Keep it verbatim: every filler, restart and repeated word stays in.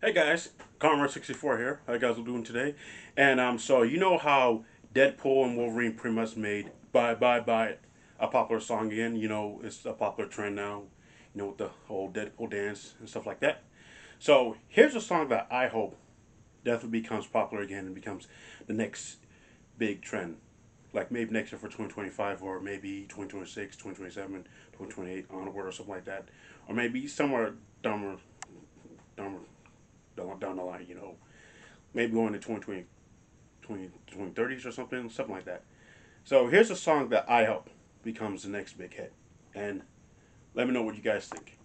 Hey guys, Conrad sixty-four here. How you guys are doing today? And um, so you know how Deadpool and Wolverine pretty much made "Bye Bye Bye" a popular song again. You know, it's a popular trend now. You know, with the whole Deadpool dance and stuff like that. So here's a song that I hope definitely becomes popular again and becomes the next big trend. Like maybe next year for twenty twenty-five or maybe twenty twenty-six, twenty twenty-seven, twenty twenty-eight onward or something like that. Or maybe somewhere down, down, down, down the line, you know, maybe going to twenty twenty, twenty, twenty thirties or something, something like that. So here's a song that I hope becomes the next big hit. And let me know what you guys think.